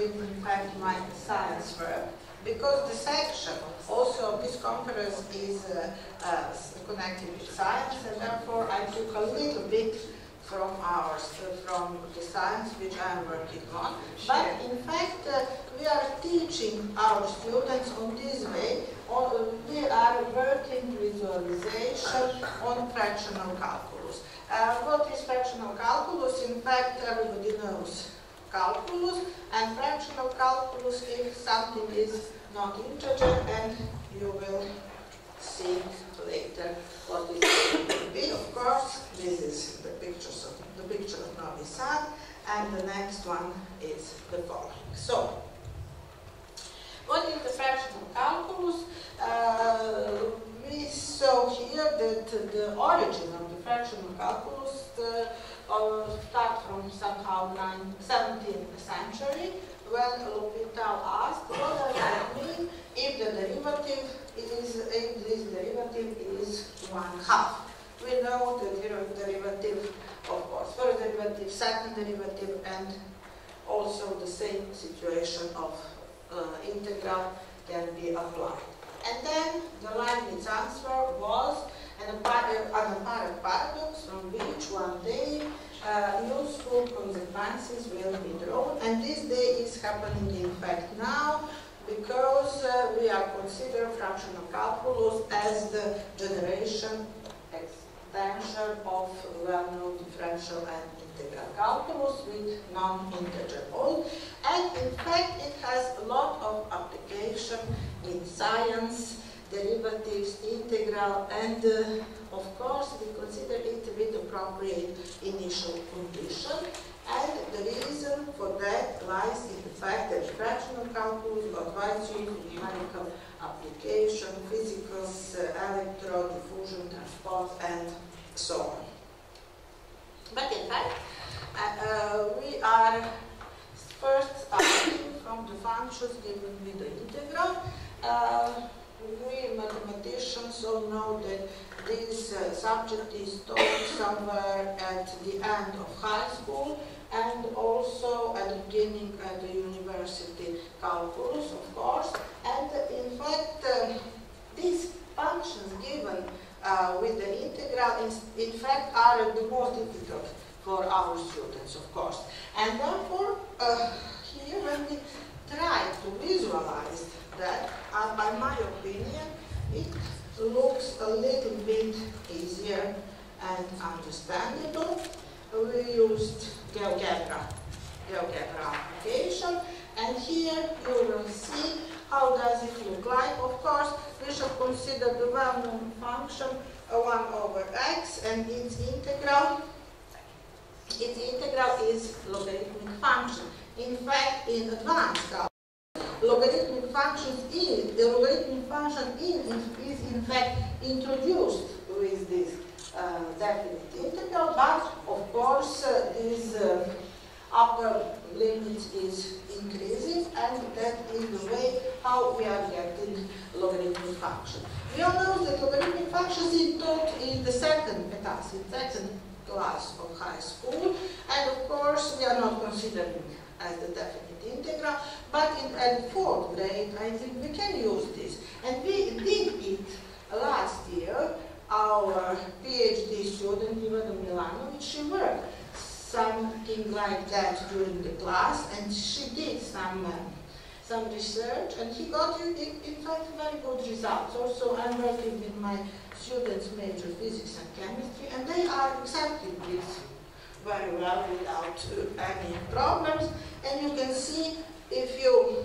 give, in fact, my science work, because the section also of this conference is connected with science, and therefore I took a little bit from from the science which I am working on. But in fact, we are teaching our students on this way. We are working visualization on fractional calculus. What is fractional calculus? In fact, everybody knows calculus, and fractional calculus if something is not integer, and you will see later what this will be. Of course, this is the picture of Novi Sad, and the next one is the following. So, what is the fractional calculus? We saw here that the origin of the fractional calculus start from somehow 17th century, when L'Hopital asked, what does that mean if the derivative is, if this derivative is 1/2? We know the derivative, of course, first derivative, second derivative, and also the same situation of integral can be applied. And then the Leibniz answer was an apparent paradox from which one day useful consequences will be drawn. And this day is happening in fact now, because we are considering fractional calculus as the generation extension of well-known differential and integral calculus with non-integer mode. And in fact, it has a lot of application in science, derivatives, integral, and of course we consider it with appropriate initial condition. And the reason for that lies in the fact that fractional calculus got widespread numerical application, physics, electron, diffusion, transport, and so on. But in fact, we are first starting from the functions given with the integral. We mathematicians all know that this subject is taught somewhere at the end of high school, and also at the beginning at the university calculus, of course. And in fact, these functions given with the integral in fact are the most difficult for our students, of course. And therefore, here when we try to visualize that, by my opinion, it looks a little bit easier and understandable. We used GeoGebra application, and here you will see how does it look like. Of course, we should consider the well-known function 1/x, and its integral. Its integral is logarithmic function. In fact, in advanced calculus, logarithmic function is in fact introduced with this definite integral, but of course this upper limit is increasing, and that is the way how we are getting logarithmic function. We all know that logarithmic functions is taught in the second class of high school, and of course we are not considering as the definite integral, but at 4th grade I think we can use this. And we did it last year. Our PhD student, Ivana Milanovic, she worked something like that during the class, and she did some research, and he got, in fact, very good results. Also, I'm working with my students major physics and chemistry, and they are accepting this very well without any problems. And you can see if you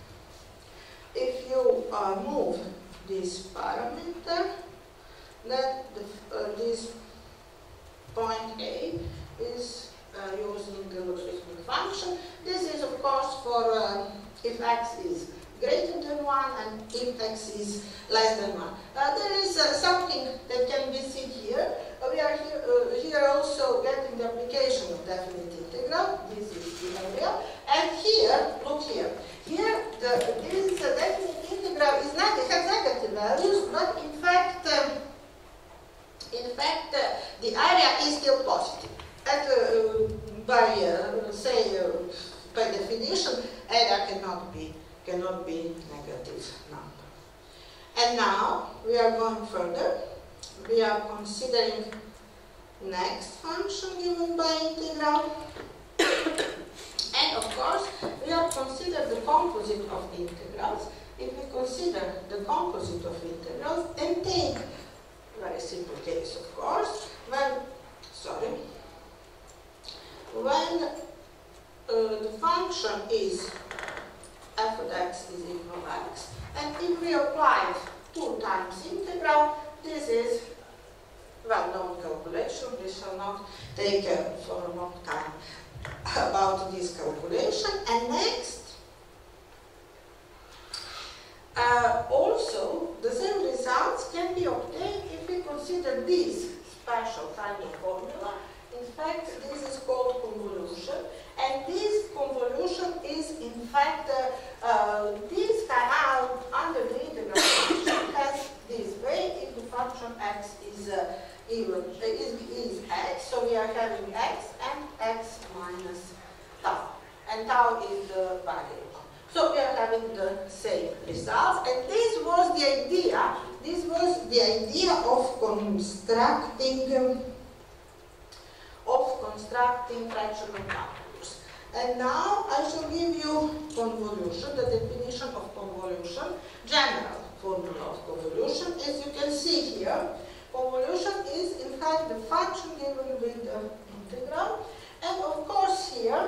move this parameter, that this point A is using the logarithmic function. This is, of course, for if x is greater than 1 and if x is less than 1. There is something that can be seen here. We are here also getting the application of definite integral. This is the area. And here, look here. Here, this definite integral is not, it has negative values, but in fact, the area is still positive. And by definition, area not be negative number. And now we are going further. We are considering next function given by integral. And of course, we are considering the composite of integrals. If we consider the composite of integrals and take a very simple case, of course, when the function is f of x is equal to x, and if we apply 2 times integral, this is well-known calculation. We shall not take for a long time about this calculation. And next, also the same results can be obtained if we consider this special tiny formula. In fact, this is called convolution, and this convolution is in fact this canal under the integral function has this way if the function x is x, so we are having x and x minus tau, and tau is the variable. So we are having the same results, and this was the idea. This was the idea of constructing fractional calculus. And now I shall give you convolution, the definition of convolution, general formula of convolution. As you can see here, convolution is in fact the function given with the integral, and of course here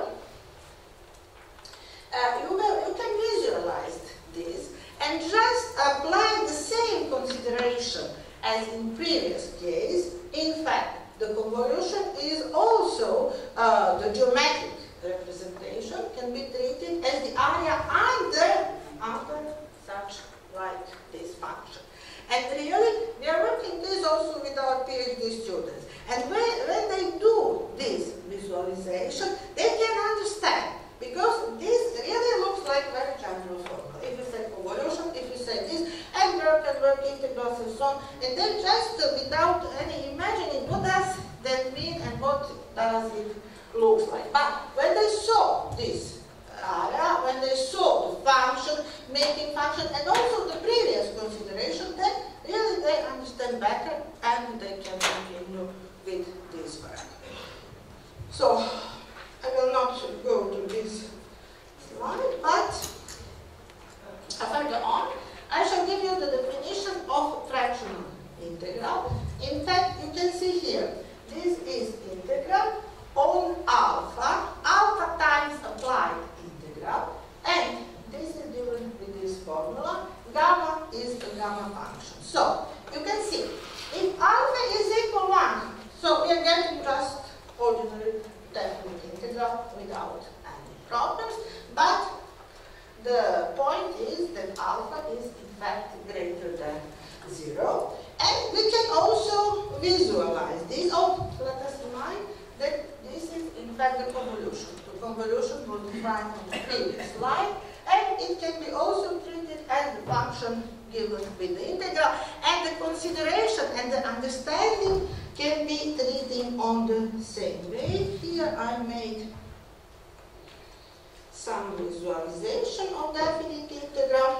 you can visualize this and just apply the same consideration as in previous case. In fact, the convolution is also the geometric representation can be treated as the area under such like this function. And really, we are working this also with our PhD students. And when they do this visualization, they can understand, because this really looks like very general formula. If you say convolution, if you say this, and work integrals and so on, and then just without any imagining what does that mean and what does it look like. But when they saw this area, when they saw the function, making function, and also the previous consideration, then really they understand better and they can continue with this work. So I will not go to this slide, but further on, I shall give you the definition of fractional integral. In fact, you can see here, this is integral on alpha times applied integral, and this is given with this formula. Gamma is the gamma function. So, you can see, if alpha is equal to 1, so we are getting just ordinary definite integral without any problems, but the point is that alpha is in fact greater than 0, and we can also visualize this. Oh, let us remind that this is in fact the convolution. The convolution was defined on the previous slide, and it can be also treated as the function given with the integral, and the consideration and the understanding can be treated on the same way. Here I made some visualization of definite integral.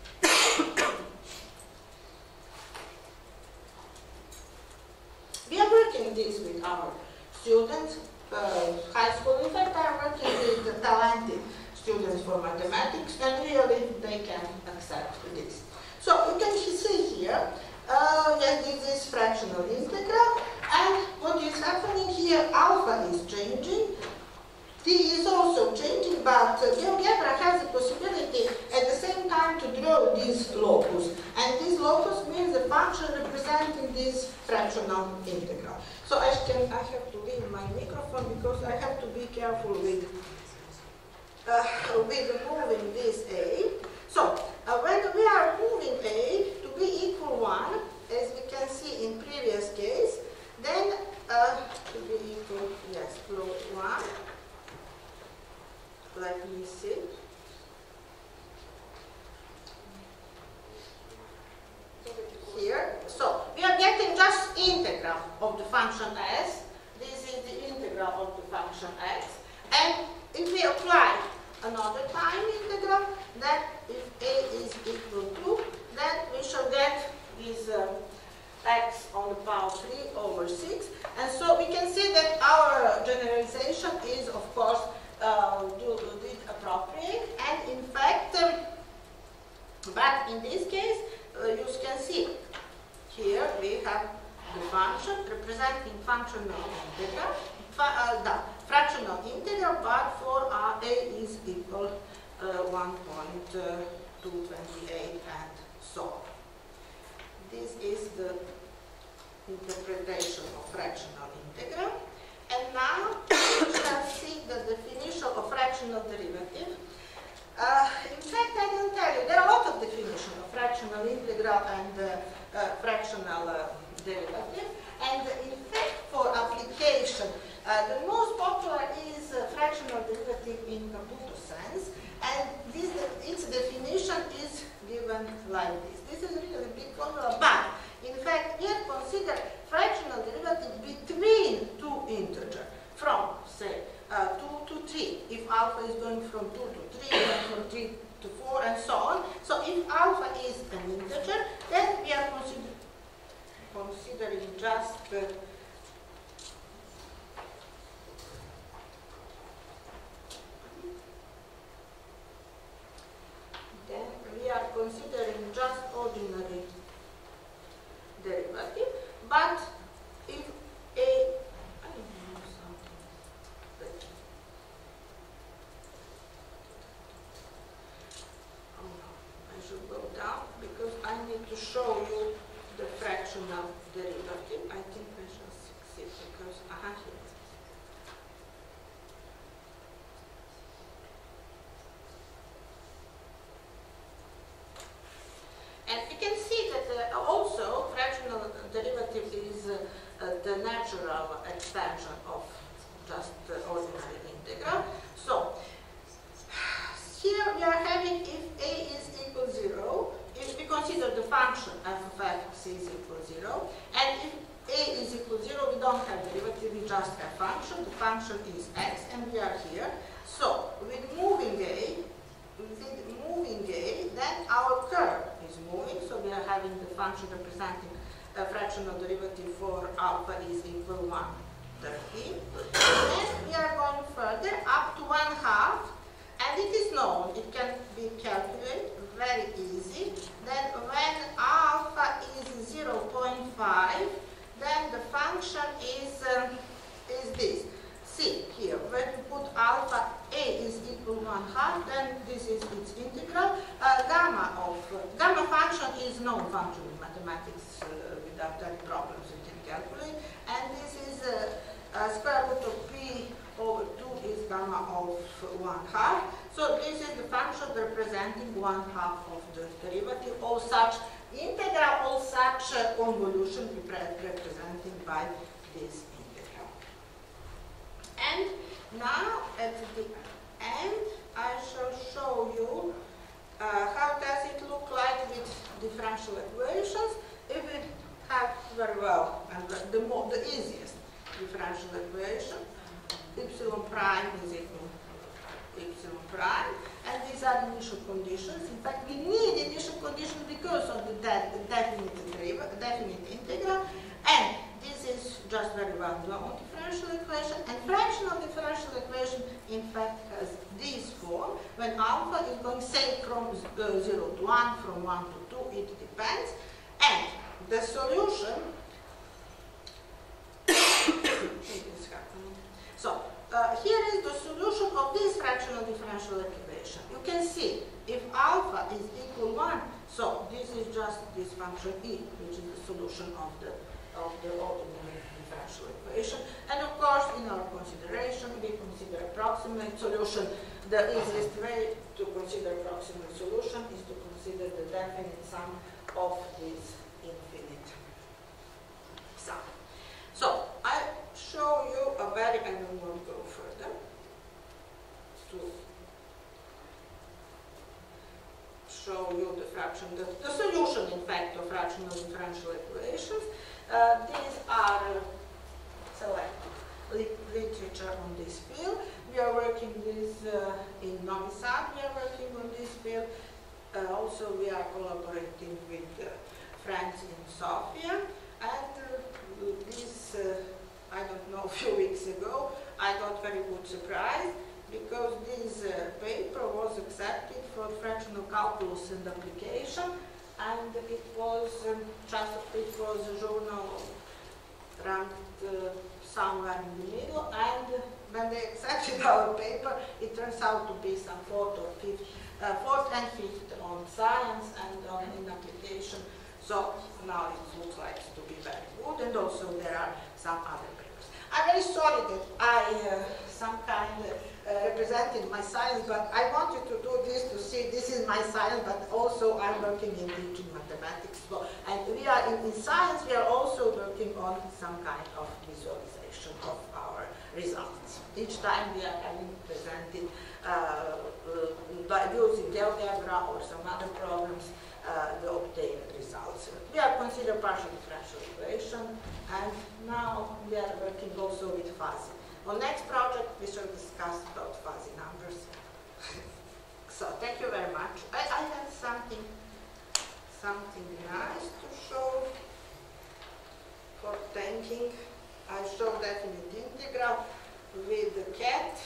We are working this with our students, high school. In fact, I am working with the talented students for mathematics, and really they can accept this. So you can see here that this is fractional integral, and what is happening here, alpha is changing, t is also changing, but GeoGebra has the possibility at the same time to draw this locus, and this locus means the function representing this fractional integral. So I have to leave my microphone because I have to be careful with moving this a. So when we are moving a to be equal 1, as we can see in previous case, then to be equal, yes, to 1. Let me see. Here, so we are getting just integral of the function s. This is the integral of the function x. And if we apply another time integral, then if is equal to, then we shall get this x on the power 3 over 6. And so we can see that our generalization is, of course, appropriate. And in fact, but in this case, you can see here we have the function representing functional integral, fractional integral, but for a is equal 1.228 and so on. This is the interpretation of fractional integral. And now we shall see the definition of fractional derivative. In fact, I will tell you, there are a lot of definitions of fractional integral and fractional derivative. And in fact, for application, the most popular is fractional derivative in Caputo sense. And its definition is given like this. This is really a big formula, but in fact, we have considered fractional derivative between two integers, from, say, 2 to 3, if alpha is going from 2 to 3, and from 3 to 4, and so on. So if alpha is an integer, then we are considering just ordinary derivative, but if a, I don't know something, oh no, I should go down because I need to show you the fractional derivative. I think I shall succeed because, here it is. And we can see that also fractional derivative is the natural expansion of just ordinary integral. So here we are having if a is equal 0, if we consider the function f of x is equal 0, and if a is equal 0, we don't have derivative, we just have function. The function is x, and we are here. So with moving a, then our curve is moving, so we are having the function representing a fractional derivative for alpha is equal 1/13. Then we are going further up to 1/2, and it is known, it can be calculated very easy, that when alpha is 0.5, then the function is this. See here, when you put alpha a is equal 1/2, then this is its integral. Gamma function is known function in mathematics without any problems you can calculate, and this is square root of p over 2 is gamma of 1/2. So this is the function representing 1/2 of the derivative of such integral, or such convolution representing by this integral. And now at the end I shall show you how does it look like with differential equations if we have very well and the easiest differential equation, epsilon prime is equal to epsilon prime, and these are initial conditions. In fact, we need initial conditions because of the definite integral, and this is just very well known differential equation. And fractional differential equation, in fact, has this form when alpha is going, say, from 0 to 1, from 1 to 2, it depends. And the solution so here is the solution of this fractional differential equation. You can see if alpha is equal 1, so this is just this function e, which is the solution of the ordinary differential equation. And of course, in our consideration, we consider approximate solution. The easiest way to consider approximate solution is to consider the definite sum of this infinite sum. So I show you a very, I don't want to go further to show you the fraction, the solution, in fact, of fractional differential equations. These are selected literature on this field. We are working this in Novi Sad. We are working on this field. Also, we are collaborating with friends in Sofia, and this, I don't know, a few weeks ago, I got very good surprise because this paper was accepted for fractional calculus and application, and it was a journal ranked somewhere in the middle, and when they accepted our paper, it turns out to be some fourth and fifth on science and in application. So now it looks like to be very good, and also there are some other papers. I'm very sorry that I represented my science, but I wanted to do this to see this is my science, but also I'm working in teaching mathematics. So, and we are in science, we are also working on some kind of visualization of our results. Each time we are having presented by using GeoGebra or some other programs the obtained results. We are considered partial differential equation, and now we are working also with fuzzy. On next project, we shall discuss about fuzzy numbers. So thank you very much. I have something nice to show for thanking. I show definite integral with the cat.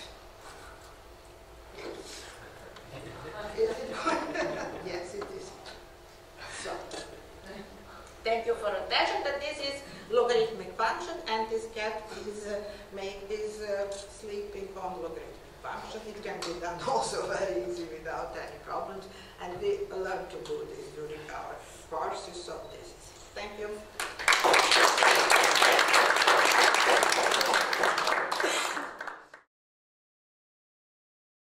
Is it? Yes, it is. So, thank you for attention. That this is logarithmic function, and this cat is sleeping on logarithmic function. It can be done also very easy without any problems, and we learn to do this during our courses. So this is. Thank you.